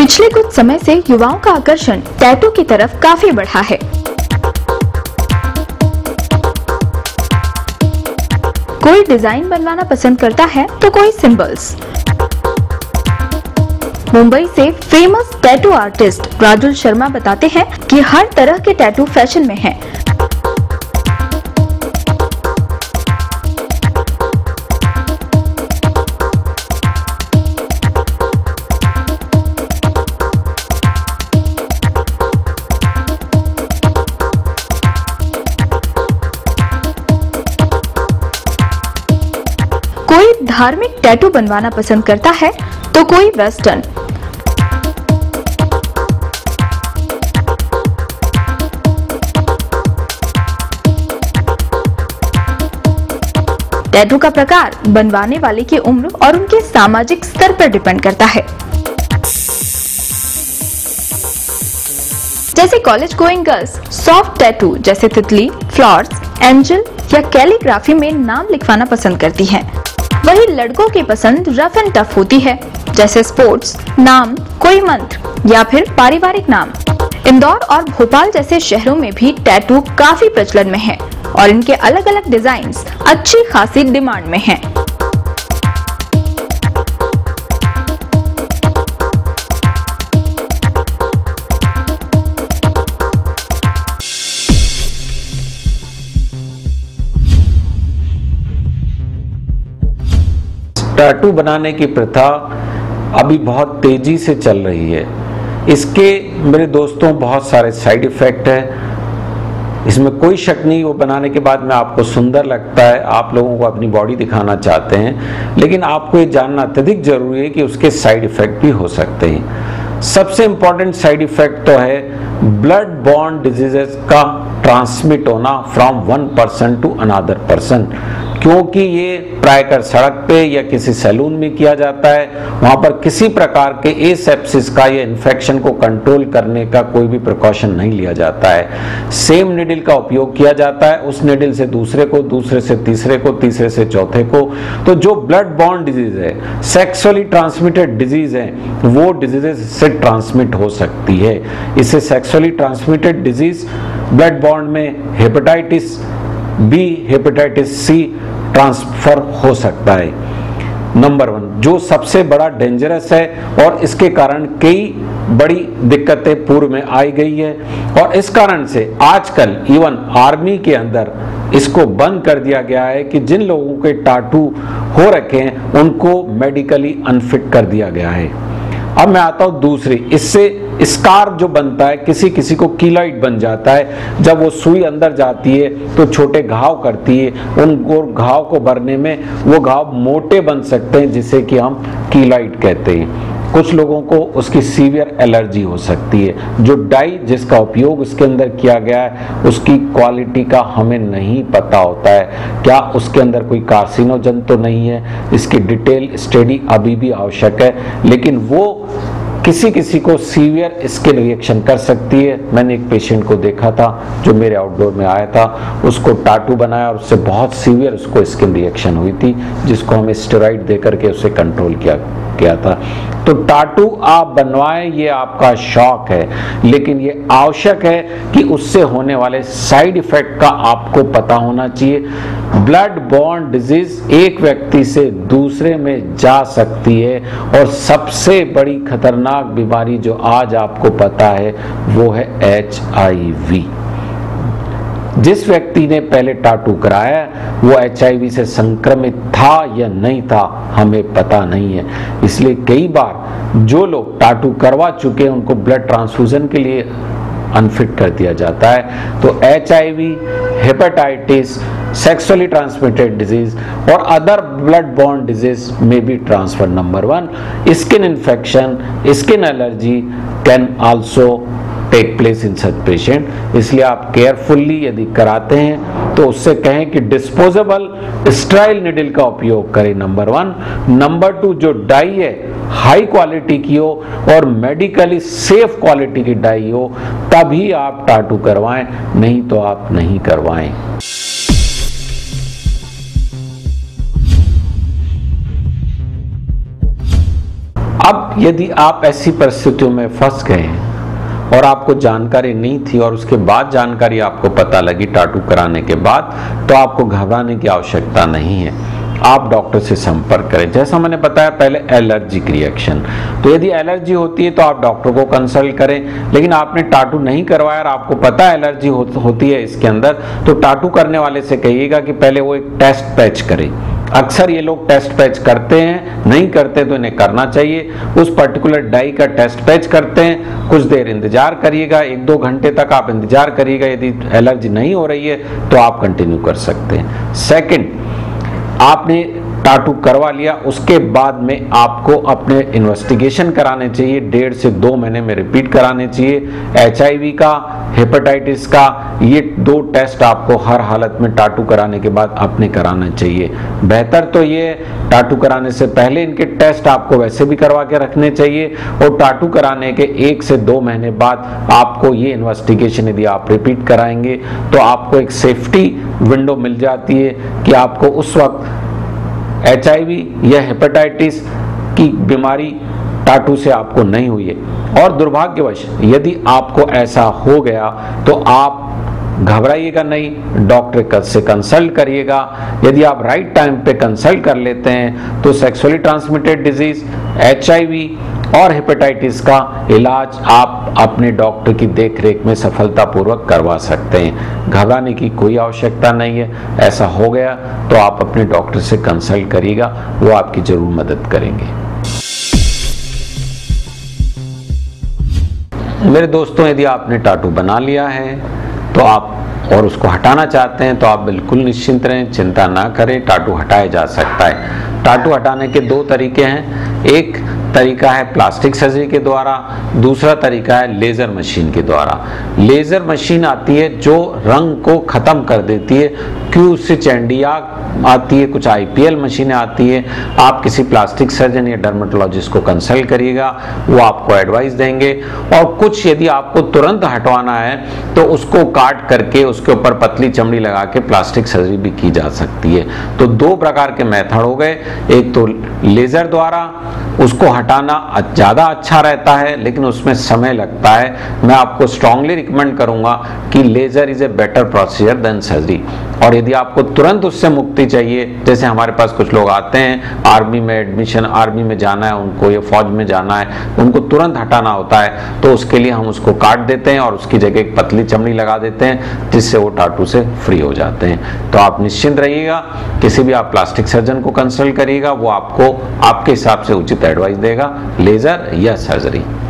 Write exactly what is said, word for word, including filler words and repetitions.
पिछले कुछ समय से युवाओं का आकर्षण टैटू की तरफ काफी बढ़ा है। कोई डिजाइन बनवाना पसंद करता है तो कोई सिंबल्स। मुंबई से famous tattoo artist Rajul Sharma बताते हैं कि हर तरह के टैटू फैशन में हैं। कोई धार्मिक टैटू बनवाना पसंद करता है तो कोई वेस्टर्न। टैटू का प्रकार बनवाने वाले की उम्र और उनके सामाजिक स्तर पर डिपेंड करता है। जैसे college going girls soft tattoo जैसे तितली, फ्लावर्स, एंजल या कैलीग्राफी में नाम लिखवाना पसंद करती हैं। वहीं लड़कों की पसंद रफ एंड टफ होती है, जैसे स्पोर्ट्स, नाम, कोई मंत्र या फिर पारिवारिक नाम। इंदौर और भोपाल जैसे शहरों में भी टैटू काफी प्रचलन में है और इनके अलग अलग डिजाइन्स अच्छी खासी डिमांड में हैं। टैटू बनाने की प्रथा अभी बहुत तेजी से चल रही है। इसके मेरे दोस्तों बहुत सारे साइड इफेक्ट हैं, इसमें कोई शक नहीं। वो बनाने के बाद में आपको सुंदर लगता है, आप लोगों को अपनी बॉडी दिखाना चाहते हैं, लेकिन आपको ये जानना अत्यधिक जरूरी है कि उसके साइड इफेक्ट भी हो सकते हैं। सबसे इंपॉर्टेंट साइड इफेक्ट तो है ब्लड बॉर्न डिजीजेस का ट्रांसमिट होना from one person to another person, क्योंकि ये प्रायकर सड़क पे या किसी सैलून में किया जाता है। वहां पर किसी प्रकार के एसेप्सिस का या इन्फेक्शन को कंट्रोल करने का कोई भी प्रिकॉशन नहीं लिया जाता है। सेम निडल का उपयोग किया जाता है, उस निडल से दूसरे को, दूसरे से तीसरे को, तीसरे से चौथे को। तो जो ब्लड बॉर्न डिजीज है, सेक्सुअली ट्रांसमिटेड डिजीज है, वो डिजीजेस से ट्रांसमिट हो सकती है। इससे sexually transmitted disease blood borne में hepatitis B, hepatitis C transfer हो सकता है। नंबर वन जो सबसे बड़ा डेंजरस है और इसके कारण कई बड़ी दिक्कतें पूर्व में आई गई है और इस कारण से आजकल इवन आर्मी के अंदर इसको बंद कर दिया गया है कि जिन लोगों के टाटू हो रखे हैं उनको मेडिकली अनफिट कर दिया गया है। अब मैं आता हूं दूसरी, इससे स्कार जो बनता है, किसी किसी को कीलॉइड बन जाता है। जब वो सुई अंदर जाती है तो छोटे घाव करती है, उन घाव को भरने में वो घाव मोटे बन सकते हैं, जिसे कि हम कीलॉइड कहते हैं। कुछ लोगों को उसकी सीवियर एलर्जी हो सकती है। जो डाई जिसका उपयोग उसके अंदर किया गया है उसकी क्वालिटी का हमें नहीं पता होता है, क्या उसके अंदर कोई कार्सिनोजन तो नहीं है। इसकी डिटेल स्टडी अभी भी आवश्यक है, लेकिन वो किसी किसी को सीवियर स्किन रिएक्शन कर सकती है। मैंने एक पेशेंट को देखा था जो मेरे आउटडोर में आया था, उसको टाटू बनाया और उससे बहुत सीवियर उसको स्किन रिएक्शन हुई थी, जिसको हमें स्टेरॉइड देकर के उसे कंट्रोल किया किया था। तो टाटू आप बनवाएं, ये आपका शौक है, लेकिन ये आवश्यक है कि उससे होने वाले साइड इफेक्ट का आपको पता होना चाहिए। ब्लड बॉर्न डिजीज एक व्यक्ति से दूसरे में जा सकती है और सबसे बड़ी खतरनाक बीमारी जो आज आपको पता है वो है एच आई वी। जिस व्यक्ति ने पहले टाटू कराया वो एच आई वी से संक्रमित था या नहीं था हमें पता नहीं है। इसलिए कई बार जो लोग टाटू करवा चुके हैं उनको ब्लड ट्रांसफ्यूजन के लिए अनफिट कर दिया जाता है। तो H I V, hepatitis, sexually transmitted disease और अदर ब्लड बॉर्न डिजीज में बी transfer. Number one, skin infection, skin allergy can also take place in such patient. इसलिए आप केयरफुल्ली यदि कराते हैं तो उससे कहें कि डिस्पोजेबल स्टेराइल निडल का उपयोग करें, नंबर वन। नंबर टू, जो डाई है हाई क्वालिटी की हो और मेडिकली सेफ क्वालिटी की डाई हो, तभी आप टाटू करवाएं, नहीं तो आप नहीं करवाएं। अब यदि आप ऐसी परिस्थितियों में फंस गए हैं और आपको जानकारी नहीं थी और उसके बाद जानकारी आपको पता लगी टाटू कराने के बाद, तो आपको घबराने की आवश्यकता नहीं है। आप डॉक्टर से संपर्क करें। जैसा मैंने बताया पहले, एलर्जिक रिएक्शन, तो यदि एलर्जी होती है तो आप डॉक्टर को कंसल्ट करें। लेकिन आपने टाटू नहीं करवाया और आपको पता है एलर्जी हो, होती है इसके अंदर, तो टाटू करने वाले से कहिएगा कि पहले वो एक टेस्ट पैच करें। अक्सर ये लोग टेस्ट पैच करते हैं, नहीं करते तो इन्हें करना चाहिए। उस पर्टिकुलर डाई का टेस्ट पैच करते हैं, कुछ देर इंतजार करिएगा, एक दो घंटे तक आप इंतजार करिएगा। यदि एलर्जी नहीं हो रही है तो आप कंटिन्यू कर सकते हैं। सेकंड, आपने टाटू करवा लिया, उसके बाद में आपको अपने इन्वेस्टिगेशन कराने चाहिए, डेढ़ से दो महीने में रिपीट कराने चाहिए। एच आई वी का, हेपेटाइटिस का, ये दो टेस्ट आपको हर हालत में टाटू कराने के बाद अपने कराना चाहिए। बेहतर तो ये टाटू कराने से पहले इनके टेस्ट आपको वैसे भी करवा के रखने चाहिए, और टाटू कराने के एक से दो महीने बाद आपको ये इन्वेस्टिगेशन यदि आप रिपीट कराएंगे तो आपको एक सेफ्टी विंडो मिल जाती है कि आपको उस वक्त एच आई वी या हेपेटाइटिस की बीमारी टाटू से आपको नहीं हुई है। और दुर्भाग्यवश यदि आपको ऐसा हो गया तो आप घबराइएगा नहीं, डॉक्टर से कंसल्ट करिएगा। यदि आप राइट टाइम पे कंसल्ट कर लेते हैं तो sexually transmitted disease, H I V और हेपेटाइटिस का इलाज आप अपने डॉक्टर की देखरेख में सफलतापूर्वक करवा सकते हैं। घबराने की कोई आवश्यकता नहीं है। ऐसा हो गया तो आप अपने डॉक्टर से कंसल्ट करिएगा, वो आपकी जरूर मदद करेंगे। मेरे दोस्तों, यदि आपने टाटू बना लिया है तो आप और उसको हटाना चाहते हैं तो आप बिल्कुल निश्चिंत रहें, चिंता ना करें, टाटू हटाया जा सकता है। टाटू हटाने के दो तरीके हैं। एक तरीका है प्लास्टिक सर्जरी के द्वारा, दूसरा तरीका है लेज़र मशीन के द्वारा। लेज़र मशीन आती है जो रंग को ख़त्म कर देती है, क्यू से चैंडिया आती है, कुछ आई पी एल मशीनें आती है। आप किसी प्लास्टिक सर्जन या डर्मेटोलॉजिस्ट को कंसल्ट करिएगा, वो आपको एडवाइस देंगे। और कुछ यदि आपको तुरंत हटवाना है तो उसको काट करके उसके ऊपर पतली चमड़ी लगा के प्लास्टिक सर्जरी भी की जा सकती है। तो दो प्रकार के मेथड हो गए, एक तो लेज़र द्वारा, उसको हटाना ज़्यादा अच्छा रहता है लेकिन उसमें समय लगता है। मैं आपको स्ट्रांगली रिकमेंड करूंगा कि laser is a better procedure than surgery. और यदि आपको तुरंत उससे मुक्ति चाहिए, जैसे हमारे पास कुछ लोग आते हैं, आर्मी में एडमिशन, आर्मी में जाना है उनको या फौज में जाना है, उनको तुरंत हटाना होता है, तो उसके लिए हम उसको काट देते हैं और उसकी जगह एक पतली चमड़ी लगा देते हैं जिससे वो टाटू से फ्री हो जाते हैं। तो आप निश्चिंत रहिएगा, किसी भी आप प्लास्टिक सर्जन को कंसल्ट करिएगा, वो आपको आपके हिसाब से उचित एडवाइस देगा, लेज़र या सर्जरी।